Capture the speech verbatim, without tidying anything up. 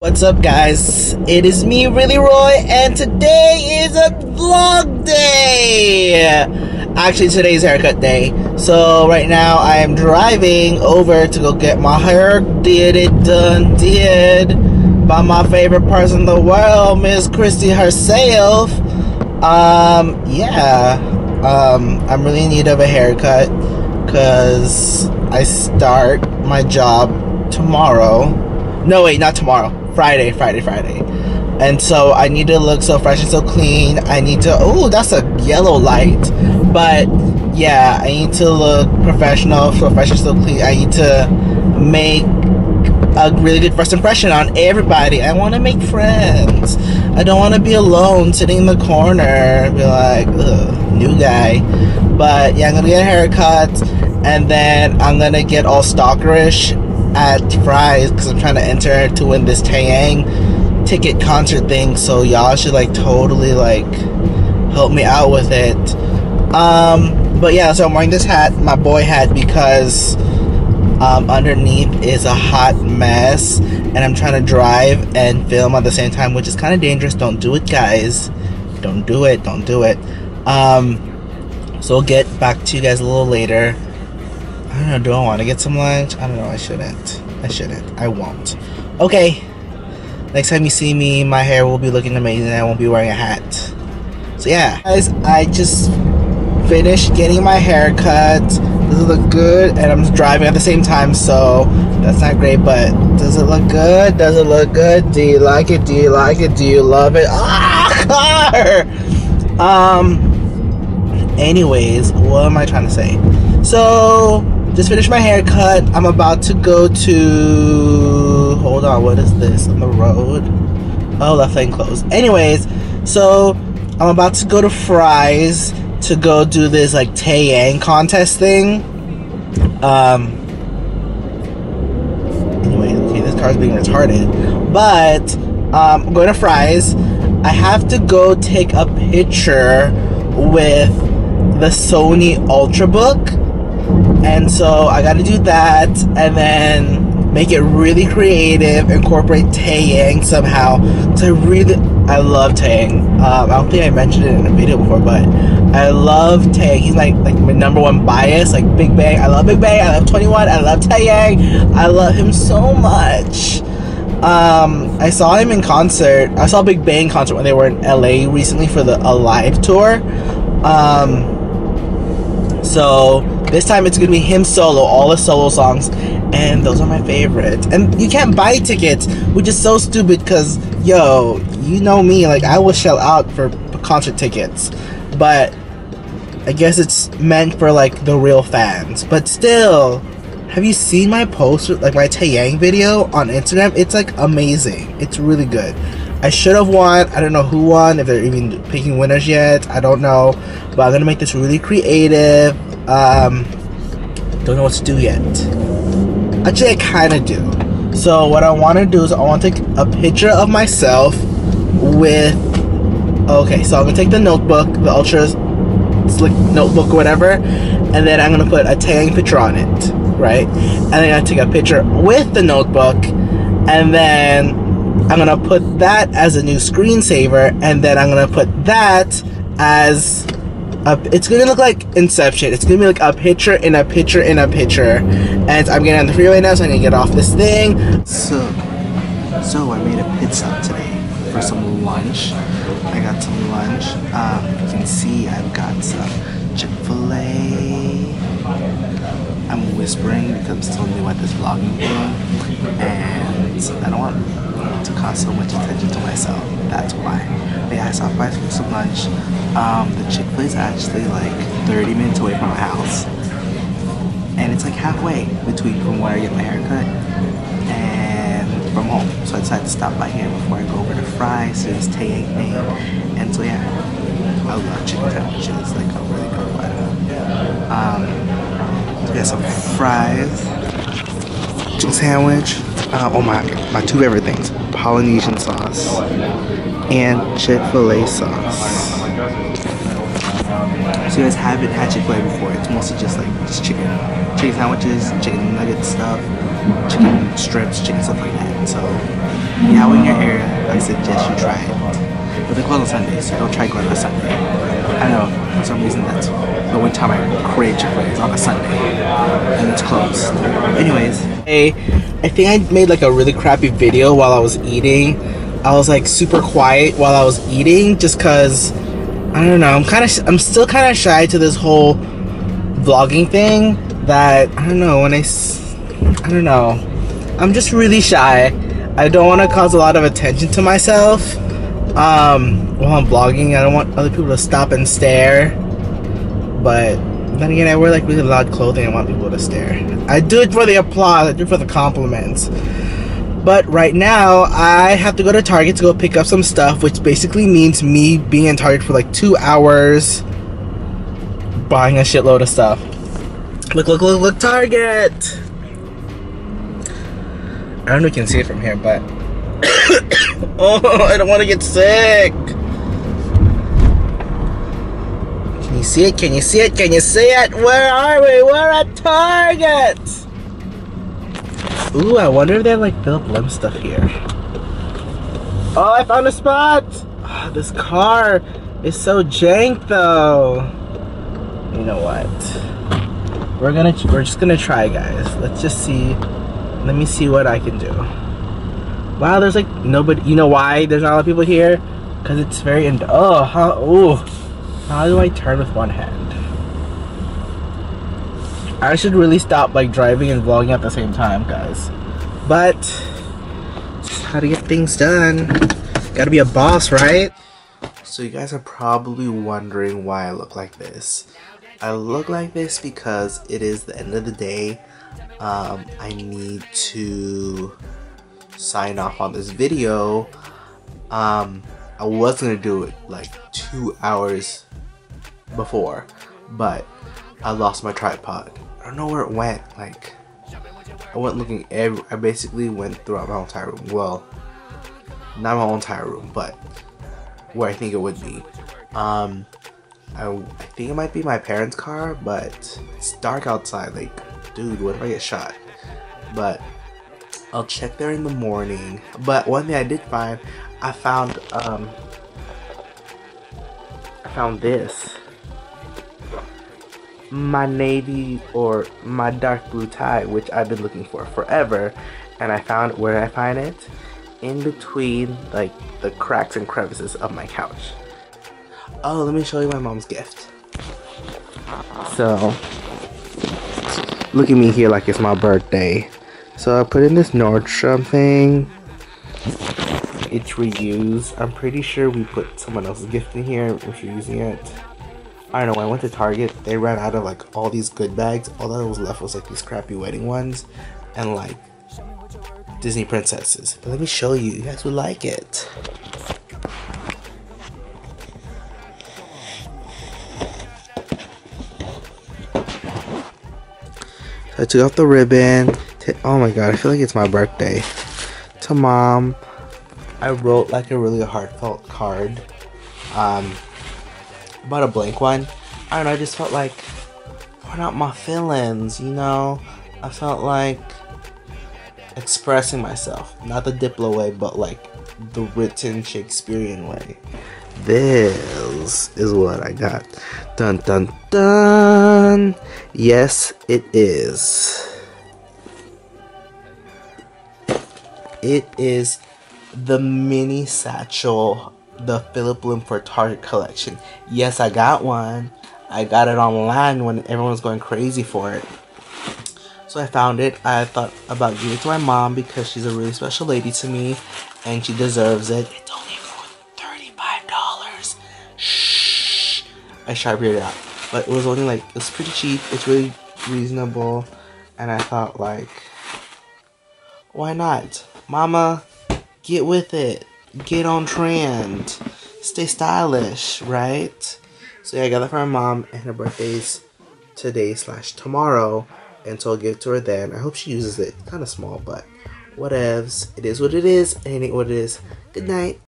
What's up, guys? It is me, Really Roy, and today is a vlog day! Actually, today's haircut day. So, right now, I am driving over to go get my hair did it done did by my favorite person in the world, Miss Christy herself. Um, yeah. Um, I'm really in need of a haircut because I start my job tomorrow. No, wait, not tomorrow. Friday, Friday, Friday. And so I need to look so fresh and so clean. I need to, oh, that's a yellow light. But yeah, I need to look professional, so fresh and so clean. I need to make a really good first impression on everybody. I want to make friends. I don't want to be alone sitting in the corner and be like, ugh, new guy. But yeah, I'm gonna get a haircut, and then I'm gonna get all stalkerish at Fry's because I'm trying to enter to win this Taeyang ticket concert thing, so y'all should like totally like help me out with it. Um but yeah, so I'm wearing this hat, my boy hat, because um underneath is a hot mess and I'm trying to drive and film at the same time, which is kind of dangerous. Don't do it, guys. Don't do it. Don't do it. Um so we'll get back to you guys a little later. I don't know, do I want to get some lunch? I don't know, I shouldn't. I shouldn't. I won't. Okay. Next time you see me, my hair will be looking amazing and I won't be wearing a hat. So yeah. Guys, I just finished getting my hair cut. Does it look good? And I'm driving at the same time, so that's not great, but does it look good? Does it look good? Do you like it? Do you like it? Do you love it? Ah, car! Um, anyways, what am I trying to say? So, just finished my haircut. I'm about to go to, hold on, what is this on the road? Oh, left lane closed. Anyways, so I'm about to go to Fry's to go do this like Taeyang contest thing. Um. Anyway, okay, this car's being retarded. But um, I'm going to Fry's. I have to go take a picture with the Sony Ultrabook. And so I gotta do that and then make it really creative, incorporate Taeyang somehow. So I really, I love Taeyang. Um, I don't think I mentioned it in a video before, but I love Taeyang. He's like, like my number one bias, like Big Bang. I love Big Bang, I love twenty-one, I love Taeyang. I love him so much. Um, I saw him in concert. I saw Big Bang concert when they were in L A recently for the Alive tour. Um, so this time it's gonna be him solo, all the solo songs, and those are my favorite. And you can't buy tickets, which is so stupid because, yo, you know me, like I will shell out for concert tickets, but I guess it's meant for like the real fans. But still, have you seen my post, like my Taeyang video on Instagram? It's like amazing. It's really good. I should have won. I don't know who won, if they're even picking winners yet. I don't know. But I'm going to make this really creative. Um, don't know what to do yet. Actually, I kind of do. So what I want to do is I want to take a picture of myself with... Okay, so I'm going to take the notebook, the Ultra Slick notebook or whatever. And then I'm going to put a Taeyang picture on it. Right? And then I'm going to take a picture with the notebook. And then I'm gonna put that as a new screensaver, and then I'm gonna put that as a, it's gonna look like Inception. It's gonna be like a picture in a picture in a picture. And I'm getting on the freeway now, so I'm gonna get off this thing. So, so I made a pit stop today for some lunch. I got some lunch. Um, you can see I've got some Chick-fil-A. I'm whispering because I'm still new at this vlogging thing, and I don't want to cause so much attention to myself. That's why. But yeah, I stopped by for some lunch. Um, the Chick-fil-A is actually like thirty minutes away from my house, and it's like halfway between from where I get my haircut and from home. So I decided to stop by here before I go over to Fry's, so this Taeyang thing. And so yeah, I love chicken sandwiches, like a really good one. Um, so we got some fries, chicken sandwich. Uh, oh my, my two favorite things, Polynesian sauce and Chick-fil-A sauce. So you guys haven't had Chick-fil-A before, it's mostly just like just chicken. Chicken sandwiches, chicken nugget stuff, chicken strips, chicken stuff like that. So yeah, when you're here, I suggest you try it. But they close on Sundays, so don't try going on a Sunday. I know, for some reason that's the one time I crave Chick-fil-A is on a Sunday, and it's closed. Anyways, hey, I think I made like a really crappy video while I was eating. I was like super quiet while I was eating, just cause I don't know. I'm kind of, I'm still kind of shy to this whole vlogging thing. That I don't know. When I, I don't know. I'm just really shy. I don't want to cause a lot of attention to myself um, while I'm vlogging. I don't want other people to stop and stare. But then again, I wear like really loud clothing. I want people to stare. I do it for the applause. I do it for the compliments. But right now, I have to go to Target to go pick up some stuff, which basically means me being in Target for like two hours, buying a shitload of stuff. Look, look, look, look, Target! I don't know if you can see it from here, but oh, I don't want to get sick. Can you see it? Can you see it? Can you see it? Where are we? We're at Target! Ooh, I wonder if they have like Philip Lim stuff here. Oh, I found a spot! Oh, this car is so jank though. You know what? We're gonna, we're just gonna try, guys. Let's just see. Let me see what I can do. Wow, there's like nobody. You know why there's not a lot of people here? Because it's very, in oh, how, ooh. How do I turn with one hand? I should really stop like driving and vlogging at the same time, guys. But just how to get things done. Gotta be a boss, right? So you guys are probably wondering why I look like this. I look like this because it is the end of the day. Um, I need to sign off on this video. Um, I was gonna do it like two hours before, but I lost my tripod. I don't know where it went. Like, I went looking every, I basically went throughout my whole entire room. Well, not my whole entire room, but where I think it would be. Um, I, I think it might be my parents' car, but it's dark outside. Like, dude, what if I get shot? But I'll check there in the morning. But one thing I did find, I found, um, I found this. My navy or my dark blue tie, which I've been looking for forever, and I found, where did I find it? In between like the cracks and crevices of my couch. Oh, let me show you my mom's gift. So look at me here like it's my birthday. So I put in this Nordstrom thing. It's reused. I'm pretty sure we put someone else's gift in here if you're using it. I don't know, when I went to Target, they ran out of like all these good bags. All that was left was like these crappy wedding ones and like Disney princesses. But let me show you, you guys would like it. So I took off the ribbon. Oh my god, I feel like it's my birthday. To mom, I wrote like a really heartfelt card. Um, About a blank one. I don't know, I just felt like pouring out my feelings, you know? I felt like expressing myself. Not the Diplo way, but like the written Shakespearean way. This is what I got. Dun dun dun! Yes, it is. It is the mini satchel, the Philip Lim for Target collection. Yes, I got one. I got it online when everyone was going crazy for it. So I found it. I thought about giving it to my mom because she's a really special lady to me and she deserves it. It's only for thirty-five dollars. Shh. I sharpened it out. But it was only like, it's pretty cheap. It's really reasonable. And I thought like, why not? Mama, get with it. Get on trend. Stay stylish, right? So yeah, I got that for my mom, and her birthday's today slash tomorrow, and so I'll give it to her then. I hope she uses it. Kind of small, but whatevs. It is what it is, and it ain't what it is. Good night.